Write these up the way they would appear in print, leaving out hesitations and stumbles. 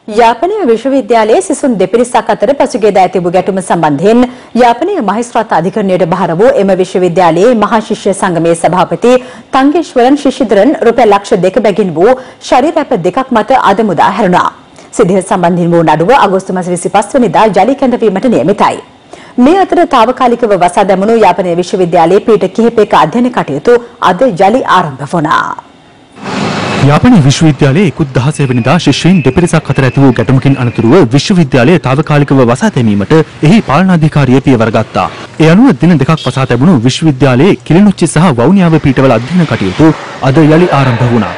යාපනීය විශ්වවිද්‍යාලයේ සිසුන් දෙපිරිසක් අතර පසුගියදා තිබූ ගැටුම සම්බන්ධයෙන් යාපනීය මහේස්ත්‍රාත් අධිකරණයට බහර වූ එම විශ්වවිද්‍යාලයේ මහා ශිෂ්‍ය සංගමේ සභාපති තංගේශ්වරන් ශිෂ්‍යදරන් රුපියල් ලක්ෂ 2 බැගින් වූ ශරීර ඇප දෙකක් මත අද මුදා හැරුණා. සිද්ධිය සම්බන්ධයෙන් වූ නඩුව අගෝස්තු මාස 25 වෙනිදා ජලී කැඳවීමට නියමිතයි. මේ අතර తాවකාලිකව වසා දැමුණු යාපනීය විශ්වවිද්‍යාලයේ පීඨ කිහිපයක අධ්‍යයන කටයුතු අද ජලී ආරම්භ වුණා. යාපනීය විශ්වවිද්‍යාලයේ 16 වෙනිදා ශිෂ්‍යයින් දෙපිරිසක් අතර ඇති වූ ගැටුමකින් අනතුරුව විශ්වවිද්‍යාලය తాවකාලිකව වසා දැමීමට එහි පාලනාධිකාරිය පියවර ගත්තා. ඒ අනුව දින දෙකක් වසා තැබුණු විශ්වවිද්‍යාලයේ කිලිනොච්චි සහ වවුනියාව පීඨවල අධ්‍යයන කටයුතු අද යලි ආරම්භ වුණා.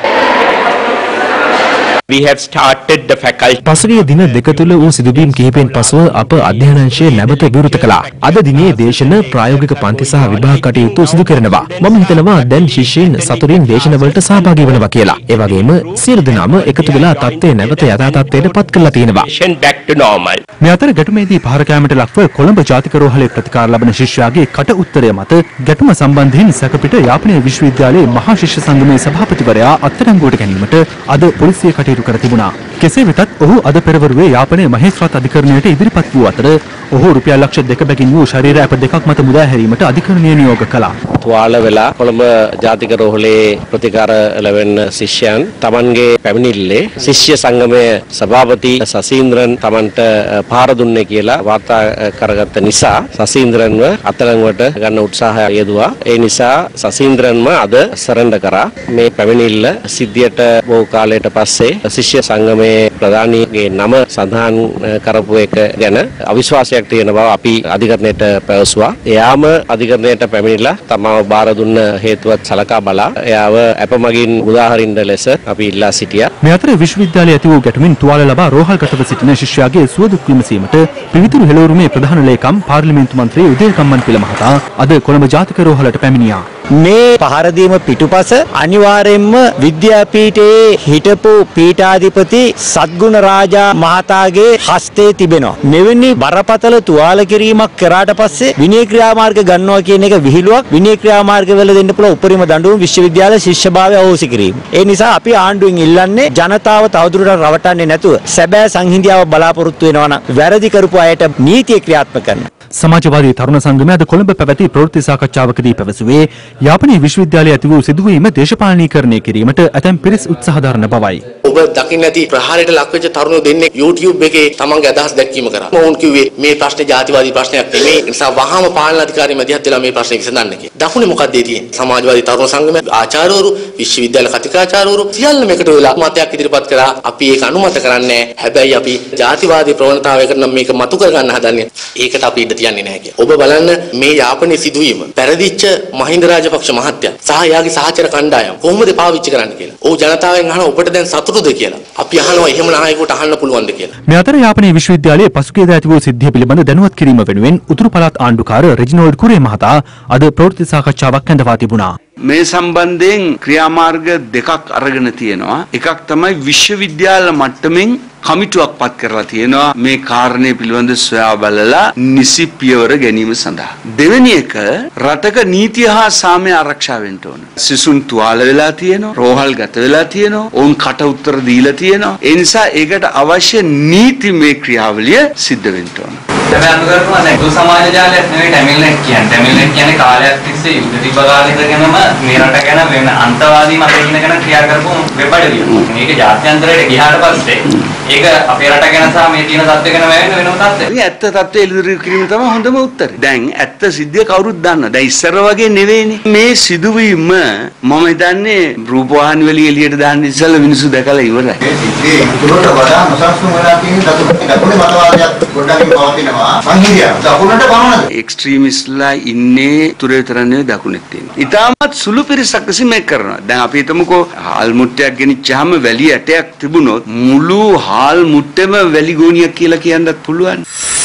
We have started the faculty. පසුගිය දින දෙක තුළ වූ සිදුවීම් කිහිපෙන් පසුව අප අධ්‍යයනාංශය නැවත විවෘත කළා. අද දිනේ දේශන ප්‍රායෝගික පන්ති සහ විභාග කටයුතු සිදු කරනවා. මම හිතනවා දැන් ශිෂ්‍යයින් සතුටින් දේශනවලට සහභාගී වෙනවා කියලා. ඒ වගේම සියලු දෙනාම එකතු වෙලා තත්ත්වය නැවත යථා තත්ත්වයට පත් කරලා තියෙනවා. Back to normal. මේ අතර ගැටුමේදී පහර කෑමට ලක්ව කොළඹ ජාතික රෝහලේ ප්‍රතිකාර ලබන ශිෂ්‍යයාගේ කට උත්තරය මත ගැටුම සම්බන්ධයෙන් සැකපිට යාපනීය විශ්වවිද්‍යාලයේ මහා ශිෂ්‍ය සංගමේ සභාපතිවරයා අත්අඩංගුවට ගැනීමට අද පොලිසිය කටයුතු කර තිබුණා. කෙසේ වෙතත් ඔහු අද පෙරවරුවේ යාපනයේ මහේස්ත්‍රාත් අධිකරණයට ඉදිරිපත් වූ අතර ඔහු රුපියල් ලක්ෂ 2 බැගින් වූ ශරීර ඇප දෙකක් මත මුදා හැරීමට අධිකරණය නියෝග කළා. තුවාල වෙලා කොළඹ ජාතික රෝහලේ ප්‍රතිකාර ලැබෙන ශිෂ්‍යයන් තමන්ගේ පැමිණිල්ලේ ශිෂ්‍ය සංගමයේ සභාපති සසීන්ද්‍රන් තමන්ට පාර දුන්නේ කියලා වාර්තා කරගත්ත නිසා සසීන්ද්‍රන්ව අත්අඩංගුවට ගන්න උත්සාහය යෙදුවා. ඒ නිසා සසීන්ද්‍රන්ම අද සරෙන්ඩර් කරා. මේ පැමිණිල්ල සිද්ධියට බොහෝ කාලයකට පස්සේ ශිෂ්‍ය සංගමයේ ප්‍රධානීගේ නම සඳහන් කරපු එක ගැන අවිශ්වාසයක් තියෙන බව අපි අධිකරණයට පැවසුවා. එයාම අධිකරණයට පැමිණිලා තමව බාර දුන්න හේතුවත් සලකා බලා එයාව අපමගින් උදාහරින්න ලෙස අපි ඉල්ලා සිටියා. මේ අතර විශ්වවිද්‍යාලයේ ඇති වූ ගැටුමින් තුවාල ලබා රෝහල්ගතව සිටින ශිෂ්‍යයාගේ සුවදුක් විමසීමට පිවිතුරු හෙළවරුමේ ප්‍රධාන ලේකම් පාර්ලිමේන්තු මන්ත්‍රී උදේ කම්මන්පිල මහතා අද කොළඹ ජාතික රෝහලට පැමිණියා. මේ පහරදීම පිටුපස අනිවාර්යයෙන්ම විද්‍යාපීඨයේ හිටපු පීඨාධිපති සත්ගුණ රාජා මහතාගේ හස්තේ තිබෙනවා. මෙවැනි බරපතල තුවාල කිරීමක් කරාට පස්සේ විනය ක්‍රියාමාර්ග ගන්නවා කියන එක විහිළුවක්. විනය ක්‍රියාමාර්ග වල දෙන්න පුළුවන් උපරිම දඬුවම විශ්වවිද්‍යාල ශිෂ්‍යභාවය අවෝසි කිරීම. ඒ නිසා අපි ආණ්ඩුවෙන් ඉල්ලන්නේ ජනතාව තවදුරටත් රවටන්නේ නැතුව සැබෑ සංහිඳියාව බලාපොරොත්තු වෙනවා නම් වැරදි කරපු අයට නීතිය ක්‍රියාත්මක කරන්න. සමාජවාදී තරුණ සංගමය අද කොළඹ පැවති ප්‍රවෘත්ති සාකච්ඡාවකදී පැවසුවේ යාපනීය විශ්වවිද්‍යාලයේ ඇති වූ සිදුවීම දේශපාලනීකරණය කිරීමට ඇතැම් පිරිස් උත්සාහ දරන බවයි. ඔබ දකින්න ඇති ප්‍රහාරයට ලක්වෙච්ච තරුණයෝ දෙන්නේ YouTube එකේ තමන්ගේ අදහස් දැක්වීම කරා. මොවුන් කිව්වේ මේ ප්‍රශ්නේ ජාතිවාදී ප්‍රශ්නයක් නෙමෙයි. ඒ නිසා වහාම පාලනාධිකාරිය මැදිහත් වෙලා මේ ප්‍රශ්නේ විසඳන්න කියලා. දකුණේ මොකක්ද තියෙන්නේ? සමාජවාදී තරුණ සංගමයේ ආචාර්යවරු, විශ්වවිද්‍යාල කතිකාචාර්යවරු සියල්ලම එකතු වෙලා මතයක් ඉදිරිපත් කරා. අපි ඒක අනුමත කරන්නේ නැහැ. හැබැයි අපි ජාතිවාදී ප්‍රවණතාවයකට නම් මේක මතු කරගන්න හදන්නේ. ඒකට අපි ඉඩ තියන්නේ නැහැ කියලා. ඔබ බලන්න මේ යාපනයේ සිදුවීම පෙරදිච්ච මහින්ද රාජපක්ෂ මහත්තයා සහ එයාගේ සහචර කණ්ඩායම කොහොමද පාවිච්චි කරන්න කියලා. ඔව් ජනතාවෙන් අහන ඔබට දැන් සතුටුද කියලා. අපි අහනවා එහෙම නායකයෙකුට අහන්න පුළුවන්ද කියලා. මේ අතර යාපනයේ විශ්වවිද්‍යාලයේ පසුගියදා ඇති වූ සිද්ධිය පිළිබඳ දැනුවත් කිරීම වෙනුවෙන් උතුරු පළාත් ආණ්ඩුකාර රෙජිනෝල්ඩ් කුරේ මහතා අද ප්‍රවෘත්ති සාකච්ඡාවක් ඇඳවා තිබුණා. මේ සම්බන්ධයෙන් ක්‍රියාමාර්ග දෙකක් අරගෙන තියෙනවා. එකක් තමයි විශ්වවිද්‍යාල මට්ටමින් කමිටුවක් පත් කරලා තියෙනවා මේ කාරණේ පිළිබඳ සොයා බලලා නිසි පියවර ගැනීම සඳහා. දෙවෙනි එක රටක නීතිය හා සාමය ආරක්ෂා වෙන්න ඕන. සිසුන් තුවාල වෙලා තියෙනවා, රෝහල් ගත වෙලා තියෙනවා, ඔවුන් කට උත්තර දීලා තියෙනවා. ඒ නිසා ඒකට අවශ්‍ය නීතිමය ක්‍රියාවලිය සිද්ධ වෙන්න ඕන. දැන් අනුකරපුවා දැන් දුර සමාජ ජාලයක් නෙවෙයි ටැමිල්නෙට් කියන්නේ. ටැමිල්නෙට් කියන්නේ කාලයක් තිස්සේ යුද්ධ තිබ්බ කාලේ ඉඳගෙනම මේ රට ගැන වෙන අන්තවාදී මත ඉඳගෙන ක්‍රියා කරපු වෙබ් අඩවිය. මේක ජාත්‍යන්තරයට ගියාට පස්සේ ඒක අපේ රට ගැන සහ මේ තියෙන තත්ත්ව ගැන වෙනම තත්ත්වයක්. මේ ඇත්ත තත්ත්වය එළිදරව් කිරීම තමයි හොඳම උත්තරේ. දැන් ඇත්ත සිද්ධිය කවුරුත් දන්නවා. දැන් ඉස්සර වගේ නෙවෙයිනේ. මේ සිදුවීම මම හිතන්නේ රූපවාහිනී වලින් එළියට දාන්න ඉස්සෙල්ලා මිනිස්සු දැකලා ඉවරයි. මේ සිද්ධියේ දුරට වඩා නොසන්සුන් වෙලා තියෙන දකුණේ මතවාදයක් ගොඩනගින් පවතිනවා. සංහිඳියා දකුණට පමණද? එක්ස්ට්‍රීමිස්ට්ලා ඉන්නේ උතුරේ විතරනේ දකුණෙත් තියෙන්නේ. ඊටමත් සුළු පිරිසක් විසින් මේක කරනවා. දැන් අපි හිතමුකෝ හාල් මුට්ටයක් ගෙනිච්චාම වැලි ඇටයක් තිබුණොත් මුළු හාල් මුට්ටෙම වැලි ගෝණියක් කියලා කියන්නත් පුළුවන්.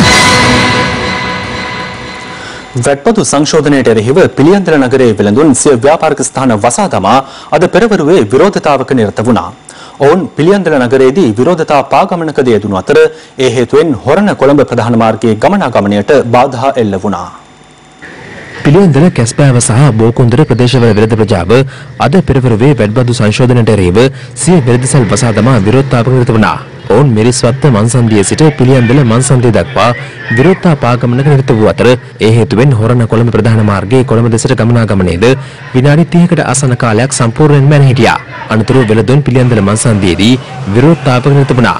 වැට්පතු සංශෝධනයට එරෙහිව පිළියන්දල නගරයේ වෙළඳුන් සිය ව්‍යාපාරික ස්ථාන වසා දමා අද පෙරවරුවේ විරෝධතාවක නිරත වුණා. ඔවුන් පිළියන්දල නගරයේදී විරෝධතා පාගමනකද යෙදුණු අතර ඒ හේතුවෙන් හොරණ කොළඹ ප්‍රධාන මාර්ගයේ ගමනාගමනයට බාධා එල්ල වුණා. පිළියන්දල කැස්බෑව සහ බෝකුන්දර ප්‍රදේශවල වෙළඳ ප්‍රජාව අද පෙරවරුවේ වැට්බදු සංශෝධනයට එරෙහිව සිය වෙළඳසල් වසා දමා විරෝධතාවක නිරත වුණා. ඔවුන් මිරිස්වත්ත මන්සන්දියේ සිට පිළියන්දල මන්සන්දිය දක්වා විරෝධතා පාගමනක නිරත වූ අතර ඒ හේතුවෙන් හොරණ කොළඹ ප්‍රධාන මාර්ගයේ කොළඹ දෙසට ගමනාගමනයේද විනාඩි 30කට ආසන්න කාලයක් සම්පූර්ණයෙන්ම නැති හිටියා. අනතුරුව වෙළඳුන් පිළියන්දල මන්සන්දියේදී විරෝධතාවක නිරත වුණා.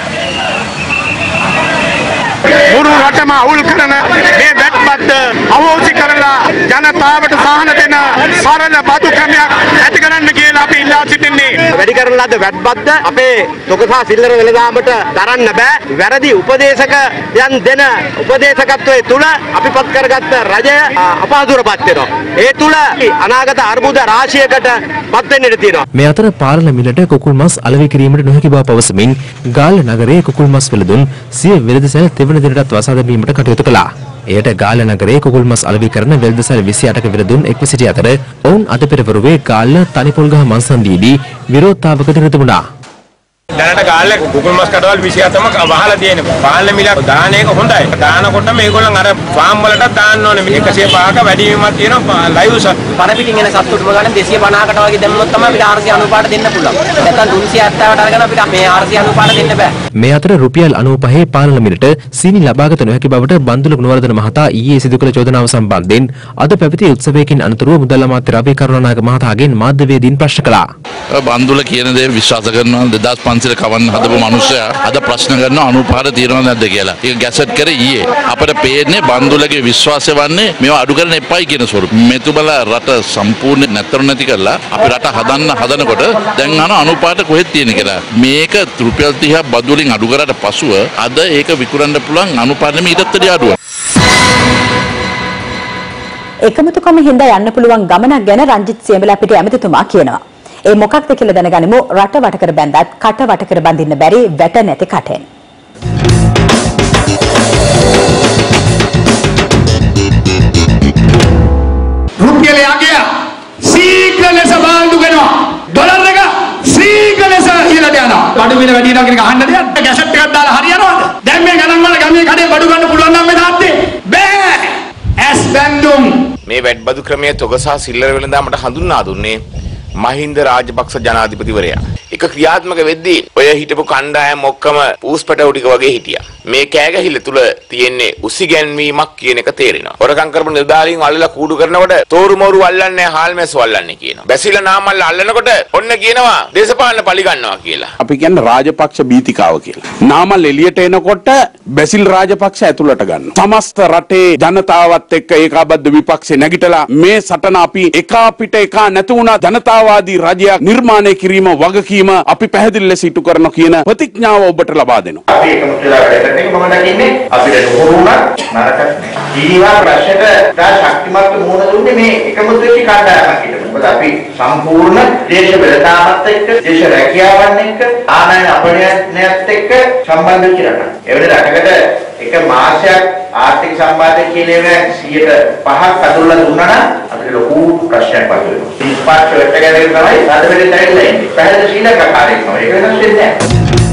මුළු රටම අවුල් කරන මේ වැට්පත් අවෝසි කරලා ජනතාවට සහන දෙන සරල බදු ක්‍රමයක් ඇති කරන්න කියලා අපි ඉල්ලා සිටින්නේ. වැඩි කරන ලද වැට්පත් අපේ තොගසා සිල්ලර වෙළඳාමට දරන්න බෑ. වැරදි උපදේශකයන් දෙන උපදේශකත්වයේ තුල අපිපත් කරගත්ත රජය අපහසුරපත් වෙනවා. ඒ තුල අනාගත අර්බුද රාශියකට පත් වෙන්න ඉඩ තියෙනවා. මේ අතර පාර්ලිමේන්තුවට කුකුල් මස් අලෙවි කිරීමට නොහැකි බව පවසමින් ගාල්ල නගරයේ කුකුල් මස් වෙළඳුන් සිය වෙළඳසැල තෙවන දිනටත් වසා දැමීමට කටයුතු කළා. එයට ගාල්ල නගරයේ කුකුල් මස් අලෙවි කරන වෙළඳසැල 28ක වෙළඳුන් එක්ව සිටි අතර ඔවුන් අද පෙරවරුවේ ගාල්ල තනිපොල්ගහ මන්සන්දියේදී විරෝධතාවකට නිරත වුණා. දැනට ගාල්ල කුකුල් මස් කඩවල් 27ක් වහලා තියෙනවා. පාලන මිලක් දාන එක හොඳයි. දානකොට මේගොල්ලන් අර ෆාම් වලට දාන්න ඕනේ. 105ක වැඩි වීමක් තියෙනවා ලයිව් සත්. පණ පිටින් එන සත්තුටම ගන්න 250කට වගේ දැම්මොත් තමයි අපිට 490ට දෙන්න පුළුවන්. නැත්නම් 370ට අරගෙන අපිට මේ 490ට දෙන්න බෑ. මේ අතර රුපියල් 95 පාලන මිලට සීනි ලබාගත නොහැකි බවට බන්දුල ගුණවර්ධන මහතා ඊයේ සිදු කළ චෝදනාව සම්බන්ධයෙන් අද පැවති උත්සවයකින් අනතුරුව මුදල් අමාත්‍ය රවී කරුණානායක මහතාගෙන් මාධ්‍යවේදීන් ප්‍රශ්න කළා. බන්දුල කියන දේ විශ්වාස කරනවා 2500 කවන්න හදපු මිනිස්සයා අද ප්‍රශ්න කරනවා 95 තියෙනවද නැද්ද කියලා. ඒක ගැසට් කරේ ඊයේ. අපිට පේන්නේ බන්දුලගේ විශ්වාසය වන්නේ මේවා අඩු කරන්න එපයි කියන ස්වරූප. මෙතුබල රට සම්පූර්ණ නැති කරලා අපි රට හදනකොට දැන් 95 කොහෙද තියෙන්නේ කියලා. මේක රුපියල් 30ක් බදු වලින් අඩු කරාට පසුව අද ඒක විකුණන්න පුළුවන් 95 ඊටත් වඩා අඩුවක්. එකමුතුකම හින්දා යන්න පුළුවන් ගමනක් ගැන රංජිත් සියඹලා පිට ඇමතිතුමා කියනවා. ඒ මොකක්ද කියලා දැනගනිමු. රට වට කර බැඳත් කට වට කර බඳින්න බැරි වැට නැති කටෙන්. රුපියල යගය සීඝ්‍ර ලෙස බාන්දු වෙනවා. ඩොලර් එක සීඝ්‍ර ලෙස ඉහළට යනවා. බඩු මිල වැඩි වෙනවා කියන එක අහන්න දෙයක්. ගැසට් එකක් දාලා හරියනවද? දැන් මේ ගණන් වල ගමේ කඩේ බඩු ගන්න පුළුවන් නම් මේ තාත්තේ බෑ. ඇස් බැඳුම් මේ වැඩබදු ක්‍රමයේ තොගසා සිල්ලර වෙළඳාමට හඳුන්වා දුන්නේ මහින්ද රාජපක්ෂ ජනාධිපතිවරයා. එක ක්‍රියාත්මක වෙද්දී ඔය හිටපු කණ්ඩායම් ඔක්කොම පූස්පටව ටික වගේ හිටියා. මේ කෑගහිල්ල තුල තියෙන්නේ උසිගැන්වීමක් කියන එක තේරෙනවා. හොරකම් කරපු නිලධාරීන් අල්ලලා කූඩු කරනකොට තෝරු මෝරු අල්ලන්නේ හාල්මැස් වල්ලන්නේ කියනවා. බැසිලා නාමල්ල අල්ලනකොට ඔන්න කියනවා දේශපාලන පලි ගන්නවා කියලා. අපි කියන්නේ රාජපක්ෂ බීතිකාව කියලා. නාමල් එළියට එනකොට බැසිල් රාජපක්ෂ ඇතුළට ගන්නවා. සමස්ත රටේ ජනතාවත් එක්ක ඒකාබද්ධ විපක්ෂේ නැගිටලා මේ සටන අපි එකා පිට එකා නැති වුණා ජනතාවාදී රජයක් නිර්මාණය කිරීම වගකීම අපි පැහැදිලි ලෙස ඉටු කරන කියන ප්‍රතිඥාව ඔබට ලබා දෙනවා. අපි එකමුතුලා වැඩ කරන එක මම දකින්නේ අපිට නුරුණක් නරකක් නෑ. ජීවා ප්‍රශ්නට දා ශක්තිමත් මොන දුන්නේ මේ එකමුතු වෙච්ච කණ්ඩායමක් හිටපු. මොකද අපි සම්පූර්ණ දේශ බෙදතාවත් එක්ක දේශ රැකියාවන් එක්ක ආනයන අපනයත් එක්ක සම්බන්ධ වෙච්ච රටක්. ඒ වෙලේ රටකට එක මාසයක් ආර්ථික සම්බන්ධය කියන එක 105ක් අතුල්ලා දුන්නා නම් අපිට ලොකු ප්‍රශ්නයක් වතුනවා. ඉස්පාත් වලට ගැලවෙන්න තමයි රට වෙලෙන් ඇවිල්ලා ඉන්නේ. පැහැදිලි ශ්‍රී ලංකාකාරයෙක් නෝ. ඒක වෙනස් වෙන්නේ නැහැ.